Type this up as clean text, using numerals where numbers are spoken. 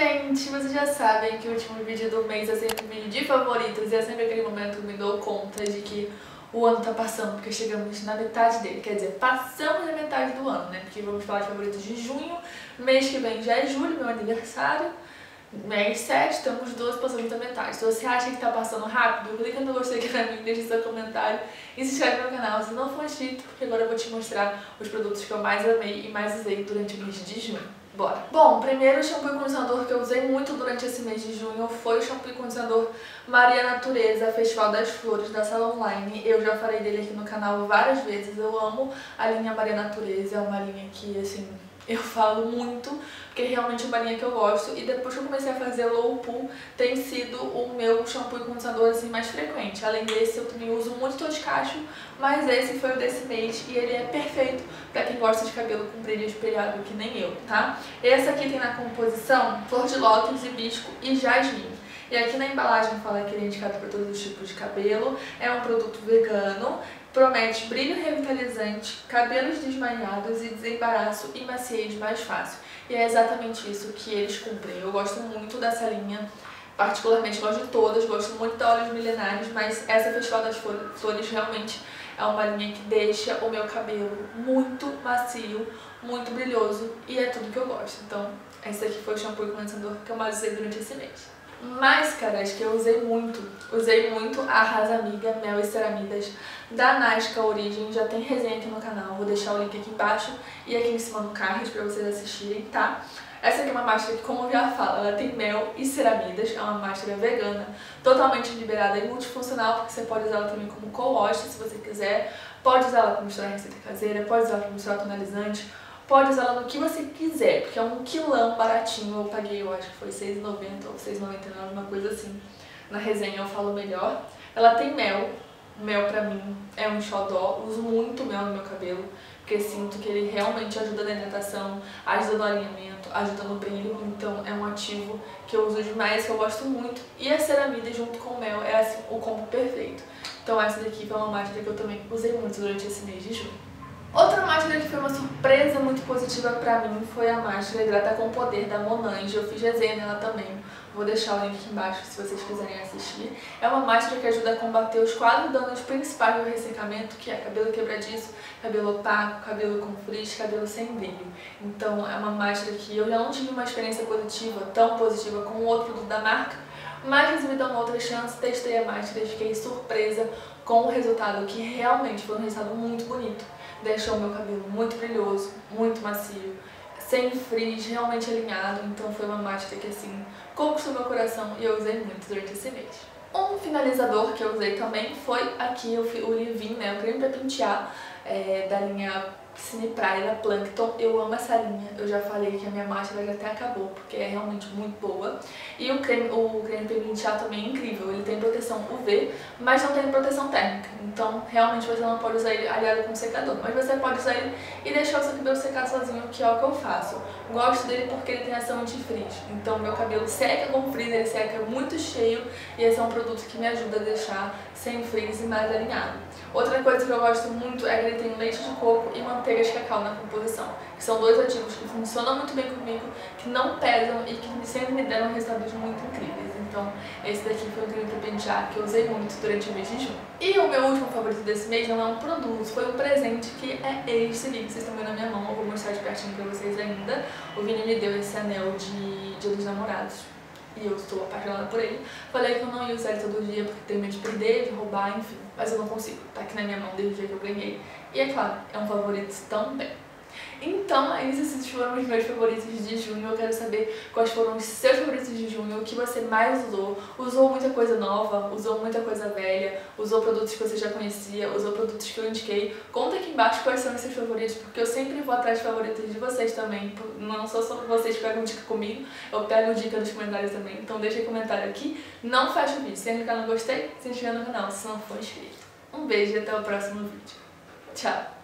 gente, vocês já sabem que o último vídeo do mês é sempre um vídeo de favoritos e é sempre aquele momento que me dou conta de que o ano tá passando, porque chegamos na metade dele, quer dizer, passamos a metade do ano, né? Porque vamos falar de favoritos de junho, mês que vem já é julho, meu aniversário, mês 7, estamos 12, passamos da metade. Se você acha que tá passando rápido, clica no gostei aqui pra mim, deixa seu comentário e se inscreve no canal se não for inscrito, porque agora eu vou te mostrar os produtos que eu mais amei e mais usei durante o mês de junho. Bora! Bom, primeiro shampoo e condicionador que eu usei muito durante esse mês de junho foi o shampoo e condicionador Maria Natureza Festival das Flores da Salon Line. Eu já falei dele aqui no canal várias vezes, eu amo a linha Maria Natureza, é uma linha que, assim, eu falo muito, porque realmente é uma linha que eu gosto. E depois que eu comecei a fazer low pool, tem sido o meu shampoo e condicionador assim, mais frequente. Além desse, eu também uso muito Toscacho, mas esse foi o desse mês e ele é perfeito pra quem gosta de cabelo com brilho espelhado, que nem eu, tá? Esse aqui tem na composição flor de lótus, hibisco e jasmim. E aqui na embalagem fala que ele é indicado para todos os tipos de cabelo, é um produto vegano, promete brilho revitalizante, cabelos desmaiados e desembaraço e maciez mais fácil. E é exatamente isso que eles cumprem. Eu gosto muito dessa linha, particularmente gosto de todas, gosto muito da Óleos Milenares, mas essa Festival das Flores realmente é uma linha que deixa o meu cabelo muito macio, muito brilhoso e é tudo que eu gosto. Então, esse aqui foi o shampoo e condicionador que eu mais usei durante esse mês. Máscaras que eu usei muito a Arrasa Amiga Mel e Ceramidas da Nasca Origem, já tem resenha aqui no canal, vou deixar o link aqui embaixo e aqui em cima no card pra vocês assistirem, tá? Essa aqui é uma máscara que, como eu já falo, ela tem mel e ceramidas, é uma máscara vegana, totalmente liberada e multifuncional, porque você pode usar ela também como co-wash se você quiser, pode usar ela para misturar receita caseira, pode usar ela para misturar tonalizante, pode usar ela no que você quiser, porque é um quilão baratinho, eu paguei, eu acho que foi R$6,90 ou R$6,99, uma coisa assim. Na resenha eu falo melhor. Ela tem mel, mel pra mim é um xodó, uso muito mel no meu cabelo, porque sinto que ele realmente ajuda na hidratação, ajuda no alinhamento, ajuda no brilho, então é um ativo que eu uso demais, que eu gosto muito. E a ceramida junto com o mel é assim, o combo perfeito. Então essa daqui foi uma máscara que eu também usei muito durante esse mês de junho. Outra máscara que foi uma surpresa muito positiva pra mim foi a máscara Hidrata com Poder da Monange. Eu fiz resenha nela também, vou deixar o link aqui embaixo se vocês quiserem assistir. É uma máscara que ajuda a combater os 4 danos principais do ressecamento, que é cabelo quebradiço, cabelo opaco, cabelo com frizz, cabelo sem brilho. Então é uma máscara que eu já não tive uma experiência positiva, tão positiva como o outro produto da marca, mas resolvi dar uma outra chance, testei a máscara e fiquei surpresa com o resultado, que realmente foi um resultado muito bonito. Deixou o meu cabelo muito brilhoso, muito macio, sem frizz, realmente alinhado, então foi uma máscara que assim conquistou meu coração e eu usei muito durante esse mês. Um finalizador que eu usei também foi aqui o Leave-In, né, o creme pra pentear da linha Cine Praia da Plankton. Eu amo essa linha, eu já falei que a minha máscara já até acabou, porque é realmente muito boa. E o creme pra pentear também é incrível, ele tem proteção UV, mas não tem proteção térmica, então realmente você não pode usar ele aliado com secador, mas você pode usar ele e deixar o seu cabelo secar sozinho, que é o que eu faço. Gosto dele porque ele tem ação anti-frizz, então meu cabelo seca com frizz, ele seca muito cheio e esse é um produto que me ajuda a deixar sem frizz e mais alinhado. Outra coisa que eu gosto muito é que ele tem leite de coco e manteiga de cacau na composição, que são dois ativos que funcionam muito bem comigo, que não pesam e que sempre me deram resultados muito incríveis. Então esse daqui foi o creme pra pentear que eu usei muito durante o mês de junho. E o meu último favorito desse mês não é um produto, foi um presente que é esse aqui que vocês estão vendo na minha mão, eu vou mostrar de pertinho pra vocês ainda. O Vini me deu esse anel de Dia dos Namorados e eu estou apaixonada por ele. Falei que eu não ia usar ele todo dia porque tenho medo de perder, de roubar, enfim, mas eu não consigo, tá aqui na minha mão desde o dia que eu ganhei. E é claro, é um favorito também. Então, esses foram os meus favoritos de junho. Eu quero saber quais foram os seus favoritos de junho, o que você mais usou. Usou muita coisa nova, usou muita coisa velha, usou produtos que você já conhecia, usou produtos que eu indiquei. Conta aqui embaixo quais são os seus favoritos, porque eu sempre vou atrás de favoritos de vocês também. Não sou só vocês que pegam dica comigo, eu pego dica nos comentários também. Então deixa comentário aqui, não fecha o vídeo. Se clicar no gostei, se inscreva no canal se não for inscrito. Um beijo e até o próximo vídeo. Tchau!